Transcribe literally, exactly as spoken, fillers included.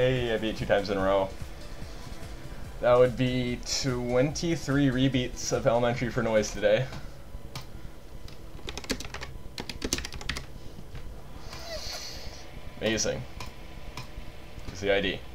Hey, I beat two times in a row. That would be twenty-three rebeats of Elementary for Noise today. Amazing. Here's the I D.